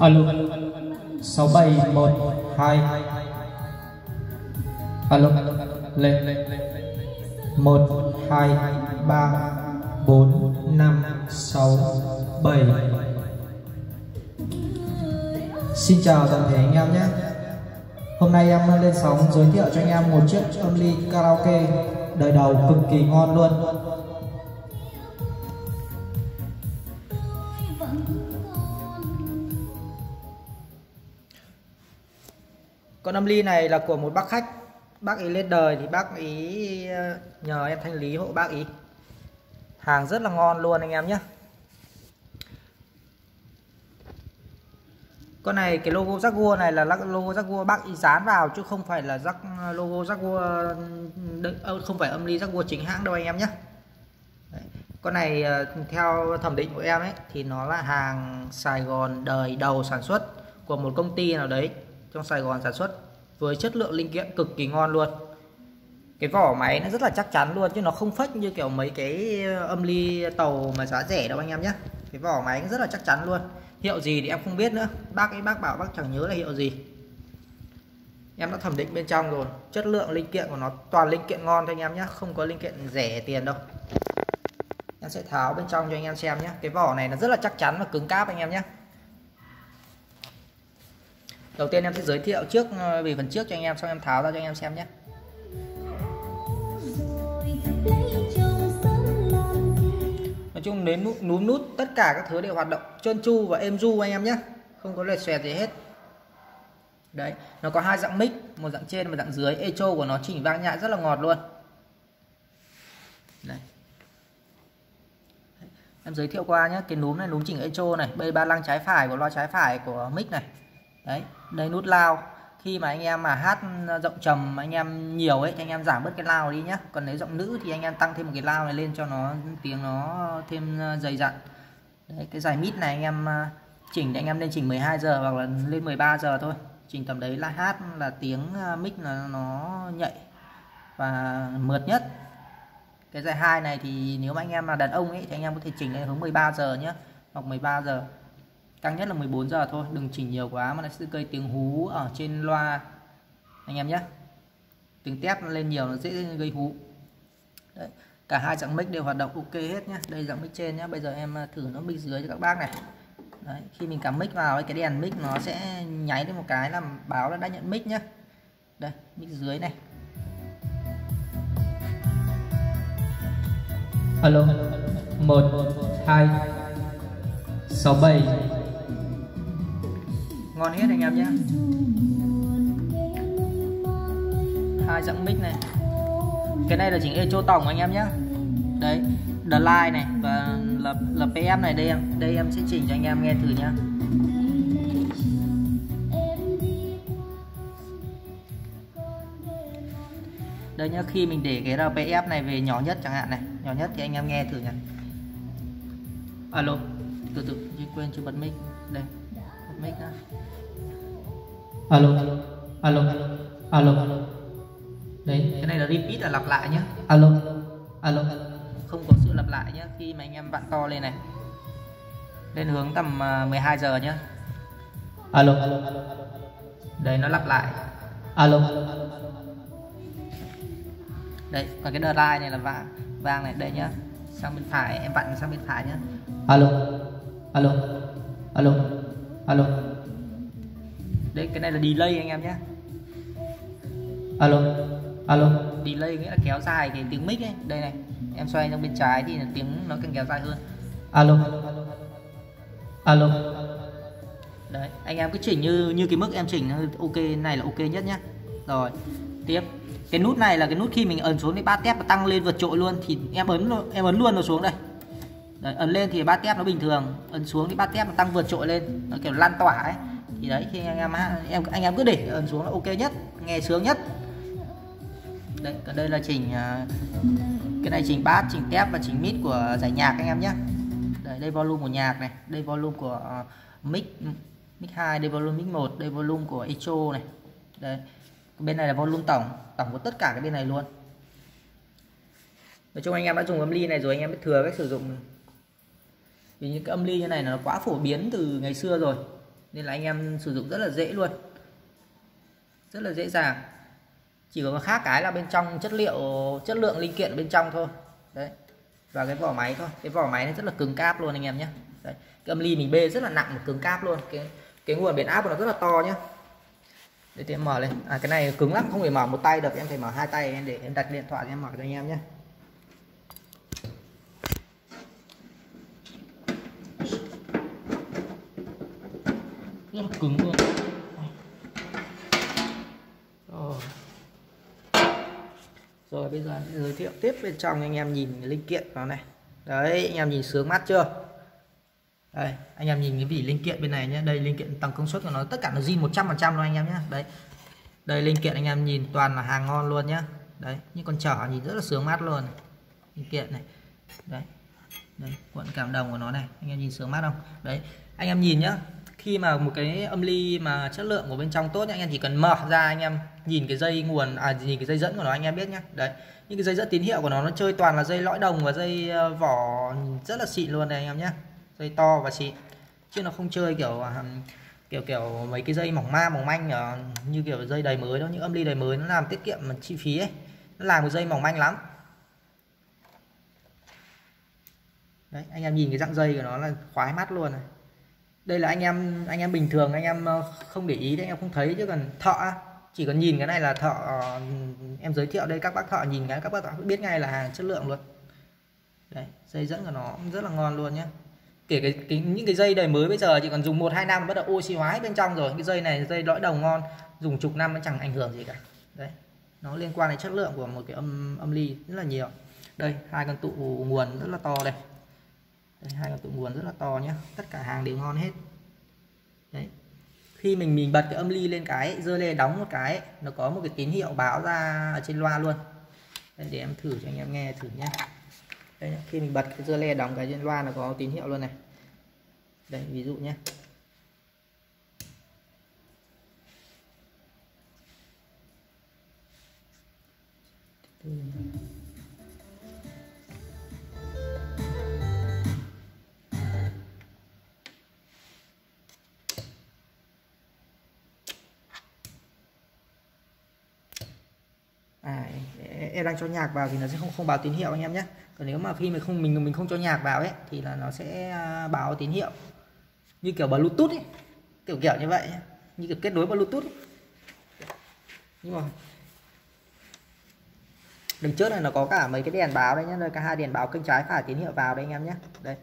Alo 6712. Alo lên 1 2 3 4 5 6 7. Xin chào toàn thể anh em nhé. Hôm nay em lên sóng giới thiệu cho anh em một chiếc âm ly karaoke đời đầu cực kỳ ngon luôn. Con âm ly này là của một bác khách. Bác ấy lên đời thì bác ấy nhờ em thanh lý hộ bác ấy. Hàng rất là ngon luôn anh em nhé. Con này cái logo Jaguar này là logo Jaguar bác ý dán vào chứ không phải là logo Jaguar, không phải âm ly Jaguar chính hãng đâu anh em nhé. Đấy. Con này theo thẩm định của em ấy thì nó là hàng Sài Gòn đời đầu sản xuất của một công ty nào đấy trong Sài Gòn sản xuất với chất lượng linh kiện cực kỳ ngon luôn. Cái vỏ máy nó rất là chắc chắn luôn chứ nó không fake như kiểu mấy cái âm ly tàu mà giá rẻ đâu anh em nhé. Cái vỏ máy rất là chắc chắn luôn. Hiệu gì thì em không biết nữa. Bác bảo bác chẳng nhớ là hiệu gì. Em đã thẩm định bên trong rồi. Chất lượng linh kiện của nó toàn linh kiện ngon thôi anh em nhé. Không có linh kiện rẻ tiền đâu. Em sẽ tháo bên trong cho anh em xem nhé. Cái vỏ này nó rất là chắc chắn và cứng cáp anh em nhé. Đầu tiên em sẽ giới thiệu trước về phần trước cho anh em, xong em tháo ra cho anh em xem nhé. Nói chung đến núm nút tất cả các thứ đều hoạt động trơn tru và êm du anh em nhé, không có lệch xoẹt gì hết. Đấy, nó có hai dạng mic, một dạng trên và dạng dưới. Echo của nó chỉnh vang nhạc rất là ngọt luôn. Đây. Em giới thiệu qua nhé, cái núm này núm chỉnh echo này, đây ba lăng trái phải của loa trái phải của mic này. Đấy, đây nút lao. Khi mà anh em mà hát giọng trầm anh em nhiều ấy thì anh em giảm bớt cái lao đi nhé. Còn nếu giọng nữ thì anh em tăng thêm một cái lao này lên cho nó tiếng nó thêm dày dặn. Đấy, cái giải mid này anh em chỉnh thì anh em nên chỉnh 12 giờ hoặc là lên 13 giờ thôi. Chỉnh tầm đấy là hát là tiếng mic là nó nhạy và mượt nhất. Cái giải 2 này thì nếu mà anh em là đàn ông ấy thì anh em có thể chỉnh lên hướng 13 giờ nhé, hoặc 13 giờ. Cao nhất là 14 giờ thôi, đừng chỉnh nhiều quá mà nó sẽ gây tiếng hú ở trên loa anh em nhé. Tiếng tép lên nhiều nó dễ gây hú. Đấy. Cả hai dạng mic đều hoạt động ok hết nhé. Đây dạng mic trên nhé. Bây giờ em thử nó mic dưới cho các bác này. Đấy. Khi mình cắm mic vào cái đèn mic nó sẽ nháy lên một cái làm báo là đã nhận mic nhé. Đây mic dưới này. Alo 1 2 6 7. Ngon hết anh em nhé. Hai dạng mic này. Cái này là chỉnh echo tổng anh em nhé. Đấy, The Line này và là PM này đây em sẽ chỉnh cho anh em nghe thử nhá. Đây nhá, khi mình để cái RPF này về nhỏ nhất chẳng hạn này, nhỏ nhất thì anh em nghe thử nhá. Alo, từ quên chưa bật mic. Đây, bật mic đã. Alo. Đấy, cái này là repeat là lặp lại nhé. Alo. Không có sự lặp lại nhé. Khi mà anh em vặn to lên này, lên hướng tầm 12 giờ nhé. Alo. Đấy, nó lặp lại. Alo. Đấy, còn cái đờ line này là vang này đây nhá. Sang bên phải, em vặn sang bên phải nhé. Alo. Đấy, cái này là delay anh em nhé. Alo. Delay nghĩa là kéo dài cái tiếng mic ấy. Đây này, em xoay sang bên trái thì tiếng nó càng kéo dài hơn. Alo. Đấy, anh em cứ chỉnh như cái mức em chỉnh ok này là ok nhất nhá. Rồi, tiếp. Cái nút này là cái nút khi mình ấn xuống thì bát tép nó tăng lên vượt trội luôn thì em ấn luôn nó xuống đây. Đấy, ấn lên thì bát tép nó bình thường, ấn xuống thì bát tép nó tăng vượt trội lên, nó kiểu lan tỏa ấy. Thì đấy, khi anh em cứ để ấn xuống là ok nhất, nghe sướng nhất. Đây, còn đây là chỉnh cái này chỉnh bass, chỉnh tép và chỉnh mid của giải nhạc anh em nhé. Đây volume của nhạc này, đây volume của mic 2, đây volume mic 1, đây volume của echo này. Đây, bên này là volume tổng của tất cả cái bên này luôn. Nói chung anh em đã dùng âm ly này rồi anh em biết thừa cách sử dụng. Vì những cái âm ly như này nó quá phổ biến từ ngày xưa rồi. nên là anh em sử dụng rất là dễ luôn, rất là dễ dàng. Chỉ có khác cái là bên trong chất lượng linh kiện bên trong thôi đấy, và cái vỏ máy thôi. Cái vỏ máy nó rất là cứng cáp luôn anh em nhé. Đấy, cái âm ly mình bê rất là nặng và cứng cáp luôn. Cái nguồn biến áp của nó rất là to nhá. Để em mở lên. Cái này cứng lắm, không thể mở một tay được, em phải mở hai tay. Em để em đặt điện thoại em mở cho anh em nhé. Rất là cứng luôn. Rồi bây giờ giới thiệu tiếp bên trong anh em nhìn cái linh kiện nó này. Đấy, anh em nhìn sướng mắt chưa? Đây, anh em nhìn cái vỉ linh kiện bên này nhé. Đây linh kiện tăng công suất của nó, tất cả nó zin 100% luôn anh em nhé. Đấy. Đây linh kiện anh em nhìn toàn là hàng ngon luôn nhá. Đấy, những con chở nhìn rất là sướng mắt luôn. Linh kiện này. Đấy. Đây, cuộn cảm đồng của nó này, anh em nhìn sướng mắt không? Đấy, anh em nhìn nhá. Khi mà một cái âm ly mà chất lượng của bên trong tốt nhá, anh em chỉ cần mở ra anh em nhìn cái dây nguồn, nhìn cái dây dẫn của nó anh em biết nhá. Đấy, những cái dây dẫn tín hiệu của nó chơi toàn là dây lõi đồng và dây vỏ rất là xịn luôn này anh em nhá. Dây to và xịn. Chứ nó không chơi kiểu mấy cái dây mỏng manh như kiểu dây đầy mới đó. Những âm ly đầy mới nó làm tiết kiệm chi phí ấy. Nó làm một dây mỏng manh lắm. Đấy, anh em nhìn cái dạng dây của nó là khoái mắt luôn này. Đây là anh em bình thường anh em không để ý đấy, anh em không thấy, chứ còn thợ chỉ cần nhìn cái này là thợ, em giới thiệu đây các bác thợ nhìn cái các bác thợ biết ngay là hàng chất lượng luôn. Đấy, dây dẫn của nó rất là ngon luôn nhé. Kể những cái dây đời mới bây giờ chỉ còn dùng 1-2 năm bắt đầu oxy hóa bên trong rồi. Cái dây này dây lõi đồng ngon, dùng chục năm nó chẳng ảnh hưởng gì cả. Đấy, nó liên quan đến chất lượng của một cái âm ly rất là nhiều. Đây, hai con tụ nguồn rất là to đây. Đây, hai con tụ nguồn rất là to nhé, tất cả hàng đều ngon hết. Đấy, khi mình bật cái âm ly lên cái giơ lên đóng một cái, nó có một cái tín hiệu báo ra ở trên loa luôn. Đây, để em thử cho anh em nghe thử nhé. Đây, khi mình bật cái giơ lên đóng cái trên loa nó có tín hiệu luôn này. Đây, ví dụ nhé. Em đang cho nhạc vào thì nó sẽ không báo tín hiệu anh em nhé. Còn nếu mà khi mình không cho nhạc vào ấy thì là nó sẽ báo tín hiệu như kiểu Bluetooth ấy, kiểu như vậy, như kiểu kết nối Bluetooth ấy. Nhưng mà đằng trước này nó có cả mấy cái đèn báo đây nhé, đây cả hai đèn báo kênh trái phải tín hiệu vào đây anh em nhé. Đây,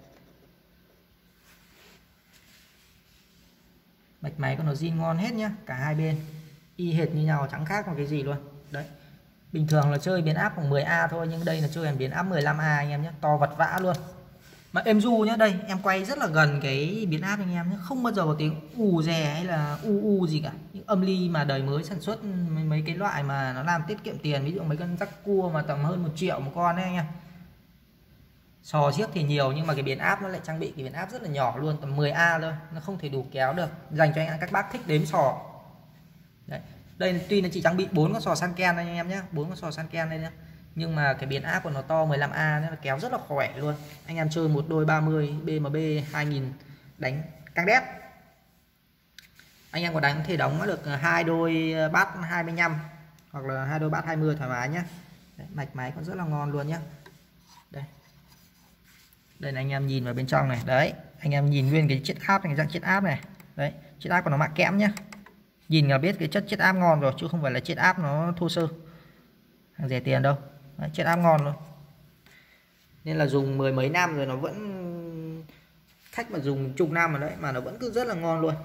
mạch máy của nó zin ngon hết nhá, cả hai bên y hệt như nhau, chẳng khác một cái gì luôn. Đấy, bình thường là chơi biến áp khoảng 10A thôi, nhưng đây là chơi biến áp 15A anh em nhé, to vật vã luôn mà êm du nhá. Đây em quay rất là gần cái biến áp anh em nhé, không bao giờ có tiếng ù rè hay là u gì cả. Những âm ly mà đời mới sản xuất mấy cái loại mà nó làm tiết kiệm tiền, ví dụ mấy con rắc cua mà tầm hơn 1 triệu một con đấy anh em. Sò xiếc thì nhiều nhưng mà cái biến áp nó lại trang bị cái biến áp rất là nhỏ luôn, tầm 10A thôi, nó không thể đủ kéo được, dành cho các bác thích đếm sò. Đấy, đây tuy nó chỉ trang bị 4 con sò Sanken anh em nhé, 4 con sò Sanken đây nhé, nhưng mà cái biến áp của nó to 15A nên là kéo rất là khỏe luôn. Anh em chơi một đôi 30 BMB 2000 đánh căng đét. Anh em có đánh thể đóng được 2 đôi bát 25 hoặc là 2 đôi bát 20 thoải mái nhé. Đấy, mạch máy còn rất là ngon luôn nhé. Đây, đây là anh em nhìn vào bên trong này. Đấy, anh em nhìn nguyên cái chiết áp này, dạng chiết áp này. Đấy, chiết áp của nó mạ kẽm nhé, nhìn là biết cái chất chiết áp ngon rồi, chứ không phải là chiết áp nó thô sơ, hàng rẻ tiền đâu. Đấy, chiết áp ngon luôn, nên là dùng 10 mấy năm rồi nó vẫn, khách mà dùng chục năm rồi đấy mà nó vẫn cứ rất là ngon luôn.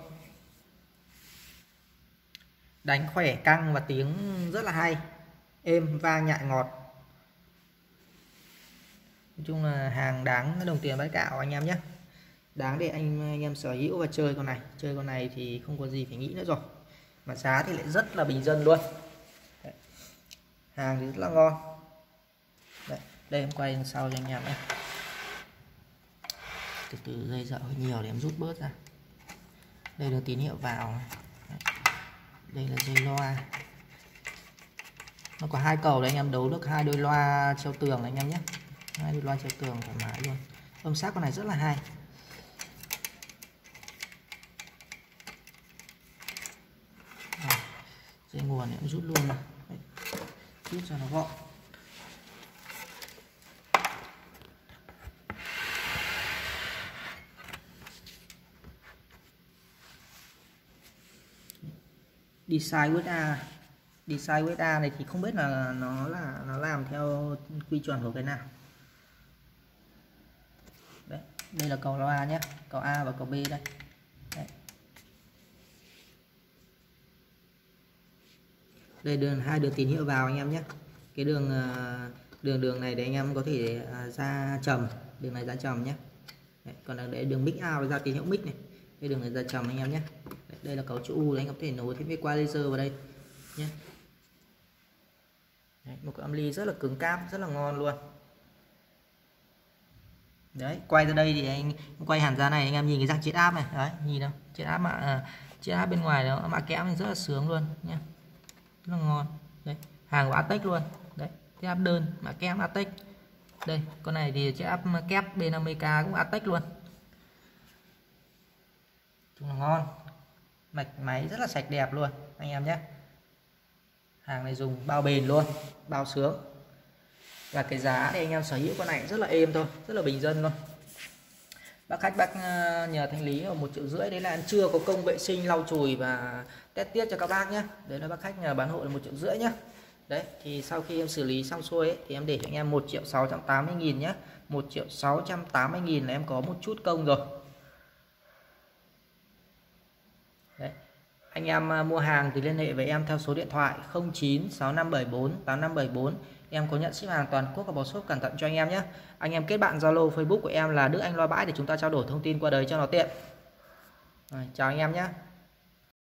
Đánh khỏe, căng và tiếng rất là hay, êm vang nhại ngọt. Nói chung là hàng đáng đồng tiền bát gạo anh em nhé, đáng để anh em sở hữu và chơi con này. Chơi con này thì không có gì phải nghĩ nữa rồi, mà giá thì lại rất là bình dân luôn. Đấy, hàng thì rất là ngon. Đấy, đây em quay sau cho anh em nhé. Từ từ dây dợ hơi nhiều để em rút bớt ra. Đây là tín hiệu vào. Đấy, đây là dây loa, nó có 2 cầu đấy anh em, đấu được 2 đôi loa treo tường này anh em nhé, 2 đôi loa treo tường thoải mái luôn. Âm sắc con này rất là hay. dây nguồn em rút luôn này. Đấy. Rút cho nó gọn. Design with A này thì không biết là nó làm theo quy chuẩn của cái nào. Đấy, đây là cầu loa nhé, cầu A và cầu B đây. Đấy. Đây hai đường tín hiệu vào anh em nhé. Cái đường này để anh em có thể ra trầm, đường này ra trầm nhé. Đấy, còn để đường mic out ra tín hiệu mic này. Đây đường này ra trầm anh em nhé. Đây là cấu chữ U, anh có thể nối thêm qua laser vào đây nhé. Đấy, một cái âm ly rất là cứng cáp, rất là ngon luôn. Đấy, quay ra đây thì anh quay hẳn ra này anh em nhìn cái dạng chiết áp này, đấy, nhìn đâu, chiết áp bên ngoài đó, mạ kẽm thì rất là sướng luôn nhé, rất là ngon. Đấy, hàng của Atec luôn. Đấy, chiết áp đơn, mạ kẽm Atec. Đây, con này thì chiết áp kép B50K cũng Atec luôn. Chung là ngon, mạch máy rất là sạch đẹp luôn anh em nhé. Hàng này dùng bao bền luôn, bao sướng. Và cái giá thì anh em sở hữu con này rất là êm thôi, rất là bình dân luôn. Bác khách nhờ thanh lý ở 1,5 triệu, đấy là chưa có công vệ sinh lau chùi và test tiết cho các bác nhé. Đấy là bác khách nhờ bán hộ là 1,5 triệu nhé. Đấy thì sau khi em xử lý xong xuôi ấy, thì em để cho anh em 1.680.000 nhé. 1.680.000 là em có một chút công rồi. Đấy. Anh em mua hàng thì liên hệ với em theo số điện thoại 0965748574. Em có nhận ship hàng toàn quốc và bảo shop cẩn thận cho anh em nhé. Anh em kết bạn Zalo Facebook của em là Đức Anh Loa Bãi để chúng ta trao đổi thông tin qua đấy cho nó tiện. Rồi, chào anh em nhé.